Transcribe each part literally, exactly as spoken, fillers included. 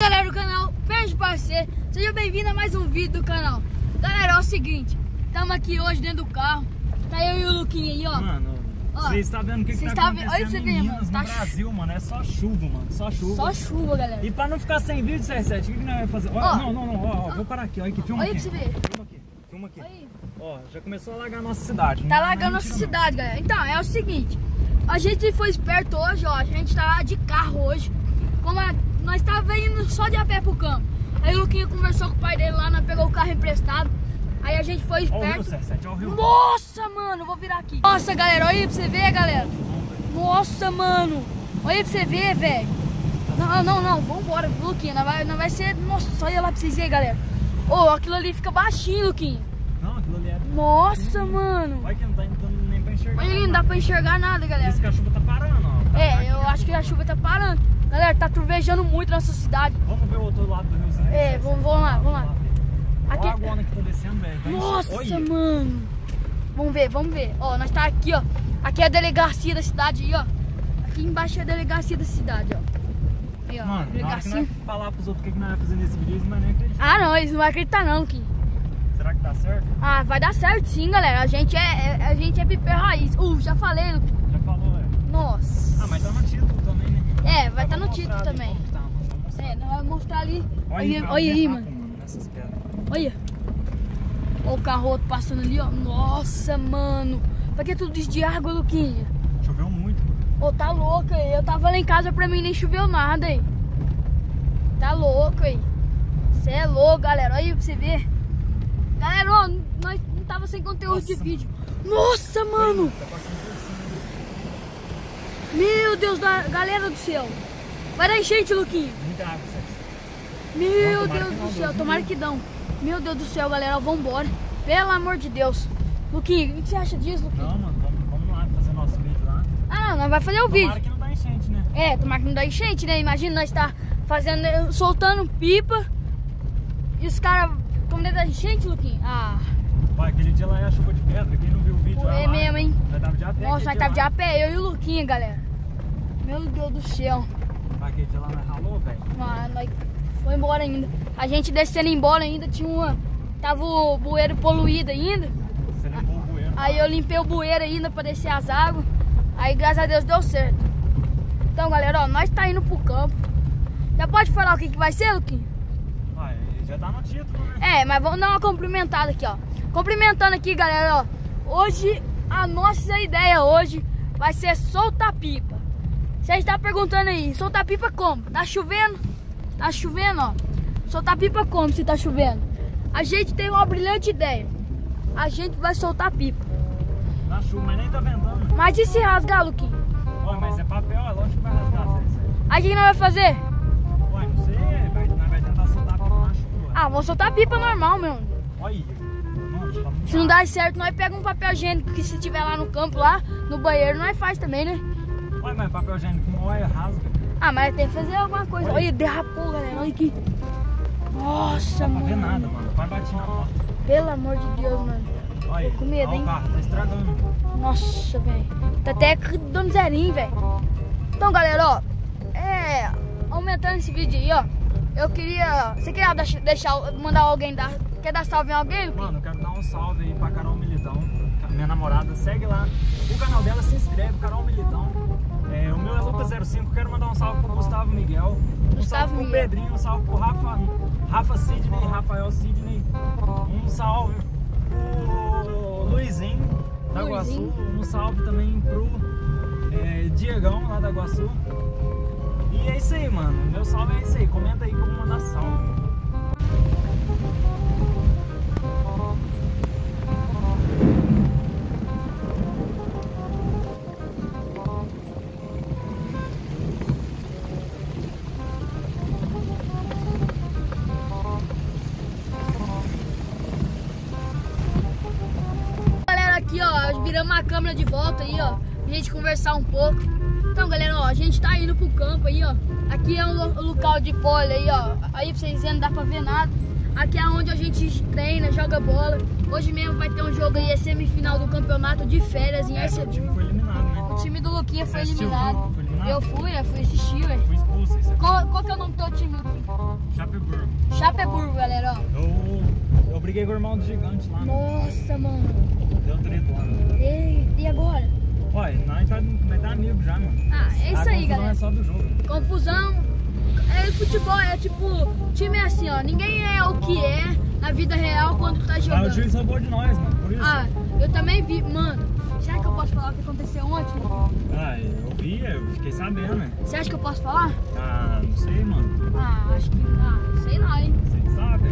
galera do canal Perde Parceiro, seja bem-vindo a mais um vídeo do canal. Galera, é o seguinte, estamos aqui hoje dentro do carro. Tá eu e o Luquinha aí, ó. Mano, vocês estão vendo o que, que tá tá acontecendo olha você em ver, Minas, mano, no tá Brasil, mano. É só chuva, mano, só chuva. Só chuva, galera. E pra não ficar sem vídeo, C R sete, o que, que nós vamos fazer? Ó, Ó, não, não, não, ó, ó, vou parar aqui, ó, aqui, filma olha aqui. pra você ver. Filma aqui, filma aqui. Aí. Ó, já começou a alagar a nossa cidade. Tá não, lagando não é nossa mentira, cidade, galera. Então, é o seguinte, a gente foi esperto hoje, ó. A gente tá de carro hoje. Como a, nós tava indo só de a pé pro campo. Aí o Luquinha conversou com o pai dele lá, nós pegou o carro emprestado. Aí a gente foi não. Ó o Rio, esperto. C R sete, ó o Rio. Nossa, mano, vou virar aqui. Nossa, galera, olha aí pra você ver, galera. Nossa, mano. Olha aí pra você ver, velho. Não, não, não, vambora, Luquinha. Não vai, não vai ser. Nossa, olha lá pra vocês verem, galera. Ô, oh, aquilo ali fica baixinho, Luquinha. Não, aquilo ali é. Nossa, mano. Olha que não tá dando nem pra enxergar. Olha ali, não dá pra enxergar nada, galera. Isso que a chuva tá parando, ó. Tá É, aqui, eu ó. acho que a chuva tá parando. Galera, tá trovejando muito na nossa cidade. Vamos ver o outro lado do riozinho. É, vamos, vamos lá, vamos lá. Aqui... Aqui- Olha a agora que tá descendo, velho. Vai encher- Nossa, Olha. mano. Vamos ver, vamos ver. Ó, nós tá aqui, ó. Aqui é a delegacia da cidade aí, ó. Aqui embaixo é a delegacia da cidade, ó. Aí, ó. Mano, na hora que delegacia. nós falar pros outros o que, que nós vamos fazer nesse vídeo, eles não vão nem acreditar. Ah, não, eles não vão acreditar não, Kim. Será que dá certo? Ah, vai dar certo sim, galera. A gente é, é- a gente é piper raiz. Uh, já falei, Luquinha. Já falou, velho. Nossa. Ah, mas tá no título também, né? É, vai Mas tá no vamos título mostrar ali também. como tá, mano. Vamos mostrar. É, nós vamos mostrar ali. Olha Olha, carro olha aí, derrapa, mano. Nessas pedras. Olha. Olha o carro outro passando ali, ó. Nossa, mano. Pra que tudo isso de água, Luquinha? Choveu muito, mano. Ô, tá louco aí. Eu tava lá em casa, pra mim nem choveu nada aí. Tá louco aí. Você é louco, galera. Olha aí pra você ver. Galera, ó, nós não tava sem conteúdo Nossa, de vídeo. Nossa, mano. Tá passando por cima. Meu Deus, da galera do céu. Vai dar enchente, Luquinha. Muita água, Sérgio. Meu Não, tomara Deus que do não, céu, Deus me tomara livre. que não. Meu Deus do céu, galera, vambora. Pelo amor de Deus. Luquinha, o que você acha disso, Luquinha? Não, mano, vamos, vamos lá fazer nosso vídeo lá. Ah, não, nós vai fazer o Tomara vídeo. que não dá enchente, né? É, tomara que não dá enchente, né? Imagina nós tá fazendo, soltando pipa e os caras como dentro da enchente, Luquinha. Ah, Vai, aquele dia lá é a chuva de pedra, quem não viu o vídeo Pô, lá, é lá, mesmo, hein? Nós tava de a pé. nossa, nós aquele tava de dia a pé, eu e o Luquinha, galera. Meu Deus do céu. lá. Vai, aquele dia lá nós ralou, velho. Ah, nós foi embora ainda. A gente descendo embora ainda, tinha uma... Tava o bueiro poluído ainda. Você limpou o bueiro. Aí eu limpei o bueiro ainda pra descer as águas. Aí graças a Deus deu certo. Então, galera, ó, nós tá indo pro campo. Já pode falar o que, que vai ser, Luquinha? Vai, já tá no título, né? É, mas vamos dar uma cumprimentada aqui, ó. Cumprimentando aqui, galera, ó. Hoje, a nossa ideia hoje vai ser soltar pipa. Você está perguntando aí, soltar pipa como? Tá chovendo? Tá chovendo, ó. Soltar pipa como se tá chovendo? A gente tem uma brilhante ideia. A gente vai soltar pipa. Na chuva, mas nem tá ventando. Mas e se rasgar, Luquinha? Ué, mas é papel, é lógico que vai rasgar, Sérgio. Aí o que que nós vamos fazer? Ué, não sei, vai, nós vai tentar soltar a pipa na chuva. Ah, vamos soltar pipa normal, meu. Olha, mano, tá muito Se não dá certo, nós pegamos um papel higiênico que se tiver lá no campo, lá no banheiro, nós faz também, né? Ué, mas papel higiênico não olha, rasga. Ah, mas tem que fazer alguma coisa. Olha. Olha, derrapou, galera. Olha aqui. Nossa, Não dá pra ver mano. nada, mano. Vai bater na porta. Pelo amor de Deus, mano. Olha, Tô com medo, olha hein? o carro, tá estragando. Nossa, velho. Tá até dando zerinho, velho. Então, galera, ó. É. Aumentando esse vídeo aí, ó. Eu queria. Você queria deixar, deixar- mandar alguém dar. Quer dar salve em alguém? Luquinha? Mano, eu quero dar um salve aí pra Carol Militão, minha namorada. Segue lá. O canal dela, se inscreve, Carol Militão. É, o meu é Lucas zero cinco. Quero mandar um salve pro Gustavo Miguel. Um Gustavo salve pro Miguel. Pedrinho. Um salve pro Rafa, Rafa Sidney, Rafael Sidney. Um salve pro Luizinho da Luizinho. Iguaçu. Um salve também pro é, Diegão lá da Iguaçu. E é isso aí, mano. Meu salve é isso aí. Comenta aí como mandar salve. Galera, aqui, ó. Viramos a câmera de volta aí, ó. Pra gente conversar um pouco. Então, galera, ó. A gente tá indo pro campo aí, ó. Aqui é o lo- local de pole aí, ó. Aí pra vocês verem, não dá pra ver nada. Aqui é onde a gente treina, joga bola. Hoje mesmo vai ter um jogo aí, é semifinal do campeonato de férias em É, o time Arcebu. foi eliminado, né? O time do Luquinha foi Você assistiu o eliminado. jogo? Foi eliminado? Eu fui, eu fui assistir, ué. Fui expulso. Isso é Qual, qual que é o nome do teu time, Luquinha? Chapeburgo, galera, ó. Eu, eu briguei com o irmão do gigante lá. Nossa, mano. Deu treta lá. Eita, e agora? Olha, nós tá, nós tá amigo já, mano. Ah, é isso a aí, galera. É só do jogo. Confusão. É, futebol é tipo, time é assim, ó. Ninguém é o que é na vida real quando tá jogando. Ah, o juiz roubou de nós, mano. Por isso. Ah, eu também vi, mano. Será que eu posso falar o que aconteceu ontem? Ah, eu vi, eu fiquei sabendo, né? Você acha que eu posso falar? Ah, não sei, mano. Ah, acho que. Ah, sei lá, hein? Você que sabe.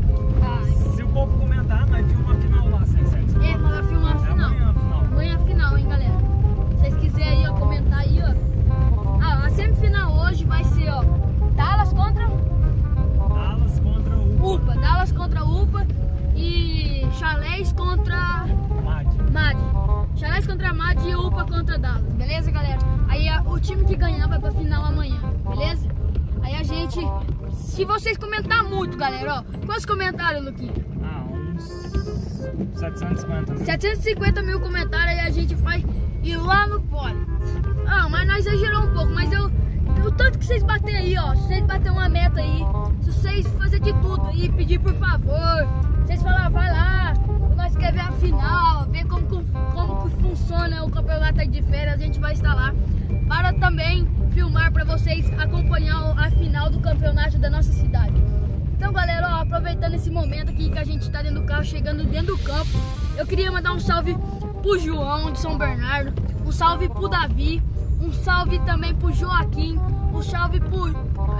Ah, Se o povo comentar, nós filmamos a final lá, sem certo. é, mas vai filmar a É final. amanhã a final. Amanhã a final, hein, galera? Se vocês quiserem aí, ó, comentar aí, ó. Ah, a semifinal hoje vai ser, ó. Dallas contra Dallas contra o UPA. Dallas contra UPA. E Chalés contra Mad. Mad. Chalés contra Mad e UPA contra Dallas. Beleza, galera? Aí a, o time que ganhar vai pra final amanhã. Beleza? Aí a gente... Se vocês comentarem muito, galera, ó. Quantos comentários, Luquinha? Ah, uns setecentos e cinquenta. Né? setecentos e cinquenta mil comentários aí a gente vai ir lá no fora. Ah, mas nós exageramos um pouco, mas eu... O tanto que vocês baterem aí, ó. Se vocês baterem uma meta aí, se vocês fazerem de tudo aí, pedir por favor, vocês falar, vai lá, nós queremos ver a final, ver como, como que funciona o campeonato aí de férias, a gente vai estar lá. Para também filmar para vocês acompanhar a final do campeonato da nossa cidade. Então, galera, ó, aproveitando esse momento aqui que a gente tá dentro do carro, chegando dentro do campo, eu queria mandar um salve pro João de São Bernardo, um salve pro Davi, um salve também pro Joaquim, um salve pro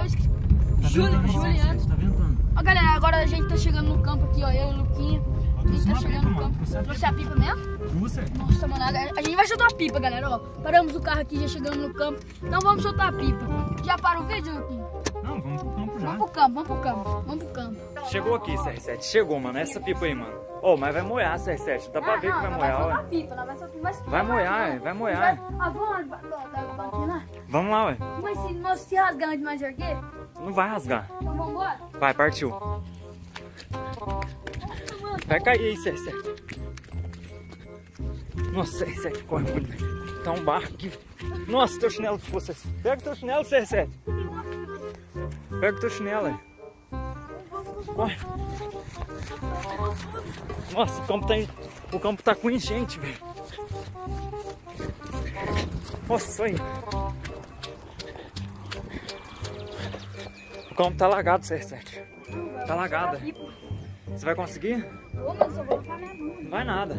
Tá Júlio, ventando, Juliano. Tá ventando. Ó, galera, agora a gente tá chegando no campo aqui, ó, eu e o Luquinha. A gente tá Trouxe uma chegando pipa, no mano. campo. Trouxe a Trouxe a pipa mesmo? Trouxe? Nossa, mano, a a gente vai soltar a pipa, galera, ó. Paramos o carro aqui, já chegamos no campo. Então vamos soltar a pipa. Já para o vídeo, Luquinha? Não, vamos pro campo já. Vamos pro campo, vamos pro campo, vamos pro campo. Chegou aqui, C R sete. Chegou, mano. Essa pipa aí, mano. Ô, oh, mas vai moer, C R sete. Dá pra ver que vai moer, ó. ué. Pipa, nós vai soltar, vai, Vai moer, vai moer. Ah, vamos lá, da banquinha lá. Vamos lá, ué. Mas se nós se rasgar de mais erguer, Não vai rasgar. então vamos embora. Vai, partiu. Vai cair aí, C R sete. Nossa, C R sete, corre muito, velho. Tá um barco aqui. Nossa, teu chinelo ficou, C R sete. Pega o teu chinelo, C R sete. Pega o teu chinelo aí. Corre. Nossa, o campo tá, em... o campo tá com enchente, velho. Nossa, aí. O campo tá lagado, C R sete. Tá lagado. Você vai conseguir? Ô, mano, só vou botar minha mão. Não vai nada.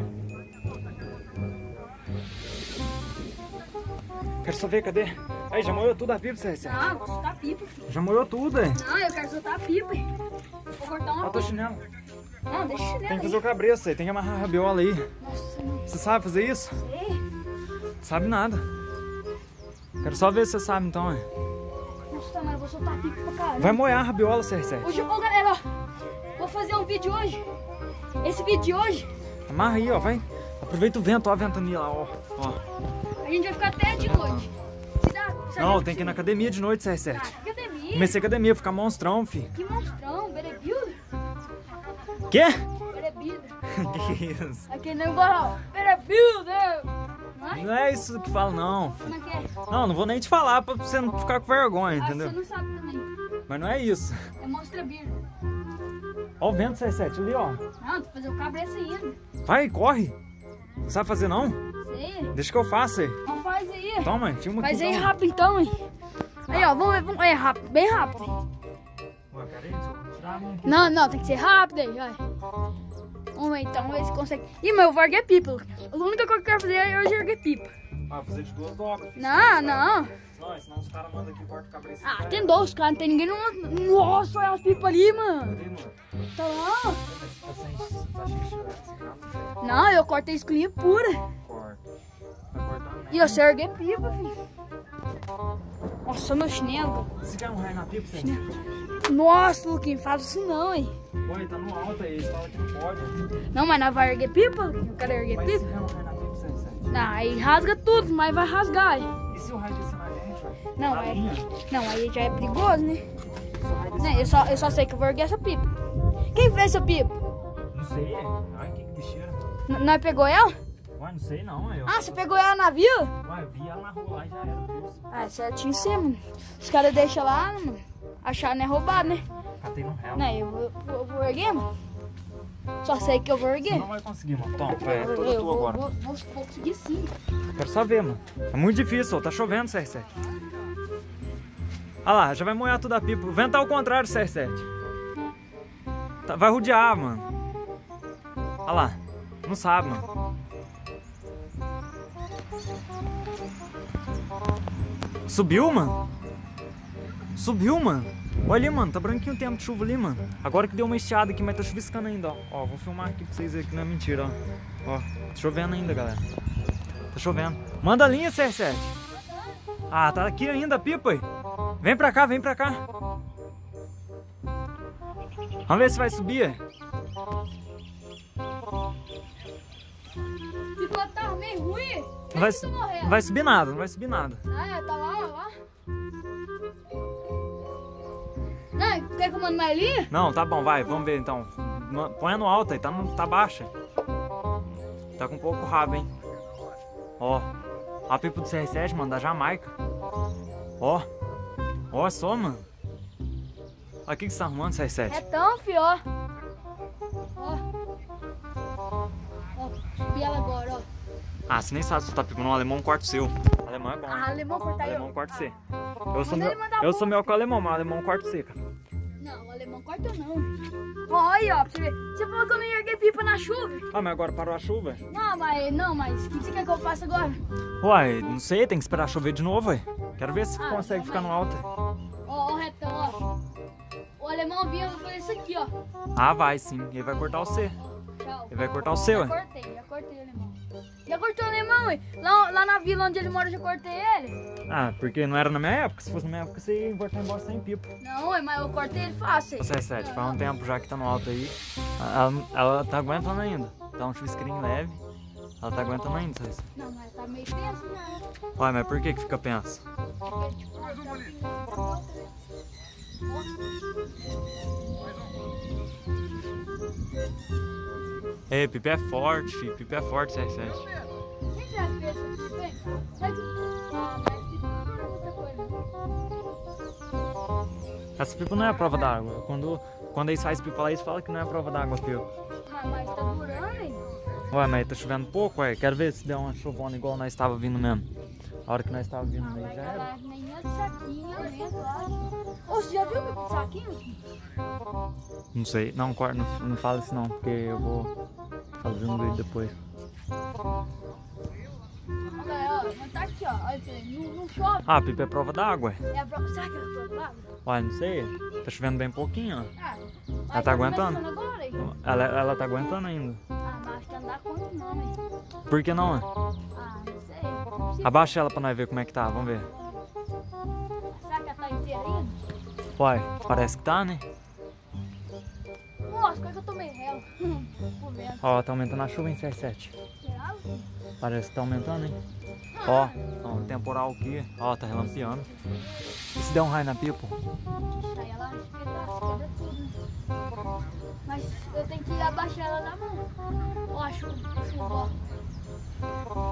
Quero só ver, cadê? Aí, já molhou tudo a pipa, C R sete. Ah, vou soltar a pipa, filho. Já molhou tudo, hein? Não, eu quero soltar a pipa. Vou cortar uma Olha o teu pipa. chinelo. Não, deixa o chinelo Tem que aí. fazer o cabreço aí, tem que amarrar a rabiola aí. Nossa, não Você sabe fazer isso? sei. Sabe nada. Quero só ver se você sabe então, hein? Nossa, mano, eu vou soltar a pipa pra caralho. Vai molhar a rabiola, C R sete. Hoje, ô, galera, ó. Vou fazer um vídeo hoje. Esse vídeo de hoje, Amarra aí, ó, vai. Aproveita o vento, ó a ventania lá, ó. ó. a gente vai ficar até de noite. Se dá, se a Não, gente- tem que ir na academia de noite, C R Ah, sete. que academia. Comecei a academia, ficar monstrão, fi. Que monstrão, berebuilder. Quê? Berebuilder. Que isso? Aqui nem vou, berebuilder. Não é? Não é isso que fala, não. Como é que é? Não, não vou nem te falar pra você não ficar com vergonha, Ah, entendeu? você não sabe também. Mas não é isso. É monstra beer. Ó o vento, C R sete, ali, ó. Não, tu fazer o cabreço ainda. Vai, corre. Não sabe fazer, não? Sei. Deixa que eu faça aí. Então faz aí. Toma, filma aqui. Faz aí toma. rápido então, hein. Aí, ó, vamos ver, vamos, é rápido, bem rápido. Ué, peraí, deixa eu tirar a mão aqui. Não, não, tem que ser rápido aí, vai. Vamos ver então, vamos ver se consegue. Ih, mas eu vou erguer pipa, Lucas. A única coisa que eu quero fazer é hoje erguer pipa. Ah, fazer de duas docas, filho. Não, não. Não, senão os caras mandam aqui e cortam o cabeça. Ah, tem dois, cara, não tem ninguém no... Nossa, olha as pipas ali, mano. Cadê, mano? Tá lá. Mas tá sem... Tá cheio de churrasco, assim, não? Não, eu cortei escolinha pura. Corta. Vai cortar, né? E eu sei erguer pipa, filho. Nossa, meu chinelo. Você quer um raio na pipa, Sérgio? Nossa, Luquinho, faz isso não, hein. Oi, tá no alto aí, eles falam que não pode. Não, mas nós vai erguer pipa, Luquinho. Eu quero erguer Mas se pipa. quer um raio na pipa, Sérgio? Não, aí rasga tudo, mas vai rasgar. hein. E se o raio descer na gente, ué? Não, Na é- linha? Não, aí já é perigoso, né? Se o raio descer Né, eu, só, eu só sei que eu vou erguer essa pipa. Quem fez essa pipa? Não sei, ai que bicheira. N- Nós pegou ela? Ué, não sei não, aí, ó. Ah, você pegou ela na vila? Ué, eu vi ela na rua lá e já era, Deus. Ah, certinho sim, mano. Os caras deixam lá, mano. Achar não é roubado, né? Catei botei no réu. Não, eu vou, vou, vou erguer, mano. Só sei que eu vou erguer. Você não vai conseguir, mano. Toma, vai, é toda eu tua vou, agora. Vou, vou, vou conseguir sim. Quero só ver, mano. É muito difícil, ó. Tá chovendo, C R sete. Olha lá, já vai molhar tudo a pipa. O vento tá ao contrário, C R sete. Tá, vai rodear, mano. Olha lá. Não sabe, mano. Subiu, mano? Subiu, mano? Olha ali, mano. Tá branquinho o tempo de chuva ali, mano. Agora que deu uma estiada aqui, mas tá chuviscando ainda, ó. Ó, vou filmar aqui pra vocês verem que não é mentira, ó. Ó, tá chovendo ainda, galera. Tá chovendo. Manda a linha, C R sete. Ah, tá aqui ainda a pipa aí. Vem pra cá, vem pra cá. Vamos ver se vai subir. Ficou tá meio ruim. Não vai, não vai subir nada, não vai subir nada. Ah, é, tá lá, lá. Não, quer que eu mande mais linha? Não, tá bom, vai, vamos ver então. Põe no alto aí, tá, no, tá baixa. Tá com um pouco rabo, hein. Ó, a pipa do C R sete, mano, da Jamaica. Ó, ó só, mano. Olha o que que você tá arrumando, C R sete. É tão, fio, ó. Ó. Ó, subi ela agora, ó. Ah, você nem sabe soltar pipa, não. Alemão corta o seu. Alemão é bom. Ah, alemão corta aí, ó. Alemão corta C. Eu sou, Manda meu, ele mandar eu pro- sou meu com o alemão, mas o alemão corta C, cara. Não, o alemão corta não. Ó, aí, ó, pra você ver. Você falou que eu não ia erguer pipa na chuva. Ah, mas agora parou a chuva. Não, mas, não, mas o que você quer que eu faça agora? Uai, não sei, tem que esperar chover de novo, ué. Quero ver se Ah, consegue então ficar no vai. alto. Ó, ó, retão, ó. O alemão vinha, eu vou fazer isso aqui, ó. Ah, vai sim. Ele vai cortar o C. Tchau. Ele vai cortar o C, Já ué. cortei, já cortei o alemão. Já cortou o alemão, ué. Lá, lá na vila onde ele mora, eu já cortei ele. Ah, porque não era na minha época. Se fosse na minha época, você ia voltar embora sem pipa. Não, ué, mas eu cortei ele fácil. Ô, C R sete, faz um tempo já que tá no alto aí. Ela, ela tá aguentando ainda. Tá um chuvisquinho leve. Ela tá aguentando ainda, C R sete. Não, mas tá meio tenso, né? Uai, mas por que que fica penso? Porque, tipo, mais uma ali. Ei, pipa é forte, filho. Pipa é forte, C R sete. Quem já fez isso aqui, vem? Sai de... Ah, mas pipa não é muita coisa, não. Essa pipa não é a prova d'água. Quando, quando eles fazem pipa lá, eles falam que não é a prova d'água, filho. Mas, mas tá durando, hein? Ué, mas tá chovendo pouco, ué. Quero ver se der uma chovona igual nós estava vindo mesmo. A hora que nós estava vindo Ah, aí mas já era. ela nem é de saquinho, eu lembro, eu acho. Ô, você já viu meu saquinho? Não sei. Não, corta, não, não fala isso não, porque eu vou fazer um vídeo depois. Olha, ó, mas tá aqui, ó. Olha pra você, não, não chove. Ah, a pipa é prova d'água, ué. É a prova... Será que é a prova d'água? Ué, não sei. Tá chovendo bem pouquinho, ó. Ah, Ela tá aguentando? começando agora, hein? Ela, ela tá aguentando ainda. Ah, mas acho que ela não dá conta não, hein? Por que não, ué? Ah, não sei. Não sei. Abaixa ela pra nós ver como é que tá, vamos ver. Será que ela tá inteira ainda? Uai, parece que tá, né? Nossa, quase que eu tomei réu. Por vento. Ó, tá aumentando a chuva em C R sete. Será? Parece que tá aumentando, hein? Ó, ó, um temporal aqui. Ó, tá relampeando. E se der um raio na pipa? Ixi, aí ela acho que dá, quebra tudo, né? Mas eu tenho que abaixar ela da mão. Ó, a chuva, chuva, ó.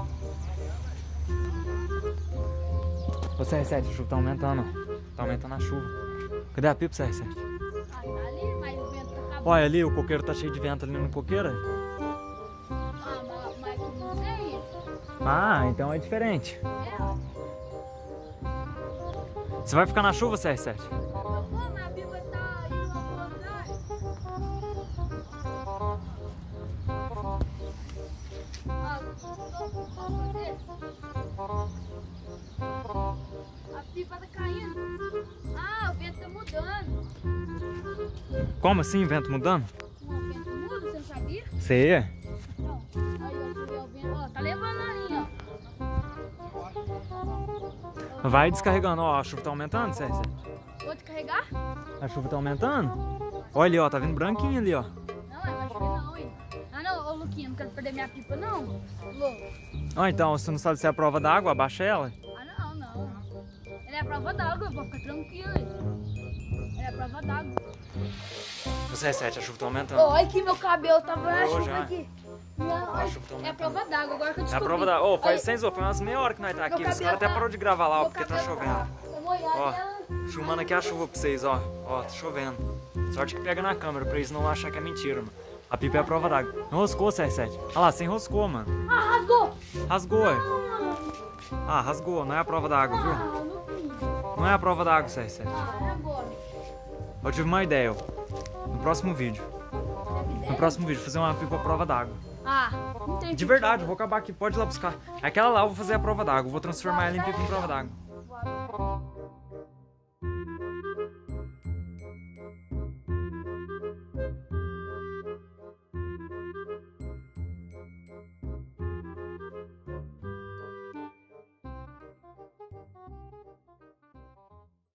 Ô, C R sete, a chuva tá aumentando, ó. Tá aumentando a chuva. Cadê a pipa, C R sete? Ah, tá ali, mas o vento tá acabando. Olha ali, o coqueiro tá cheio de vento ali no coqueiro. Ah, mas, mas que não sei. Ah, então é diferente. É, ó. Você vai ficar na chuva, C R sete? Eu vou, mas a pipa tá indo ao contrário. Ah, vou fazer. A pipa tá caindo. Ah, o vento tá mudando. Como assim, vento mudando? Não, o vento muda, você não sabia? Sei. Não. Aí, ó, você vê o vento, ó, tá levando a linha, ó. Vai descarregando, ó, a chuva tá aumentando, C R sete. Vou descarregar? A chuva tá aumentando? Olha ali, ó, tá vindo branquinho ali, ó. Não, é mais chover não, hein? Ah, não, ô Luquinha, não quero perder minha pipa, não. Louco. Ó, então, você não sabe se é a prova d'água, abaixa ela. Ah, não, não. Ela é a prova d'água, vou ficar tranquilo. Ela é a prova d'água. O C R sete, a chuva tá aumentando. Olha que meu cabelo tava na Ô, chuva já. aqui. Não, A chuva tá é a aumentando. prova d'água, agora que eu É a descobri. prova d'água. Ô, faz Olha, sem zoar, foi umas meia hora que nós tá aqui. meu Os caras cabelo até tá- parou de gravar lá, ó, meu porque tá cabelo chovendo. Tá molhado, Ó. ela- Filmando aqui a chuva pra vocês, ó. Ó, tá chovendo. Sorte que pega na câmera pra eles não acharem que é mentira, mano. A pipa é a prova d'água. Enroscou, C R sete. Olha lá, você enroscou, mano. Ah, rasgou. Rasgou, é. Ah, rasgou. Não é a prova d'água, viu? Ah, não fiz. Não é a prova d'água, C R sete. Ah, é agora. Eu tive uma ideia, ó. No próximo vídeo. No próximo vídeo, fazer uma pipa à prova d'água. Ah, não tem. De verdade, eu vou acabar aqui. Pode ir lá buscar. Aquela lá eu vou fazer a prova d'água. Vou transformar ela em pipa em prova d'água.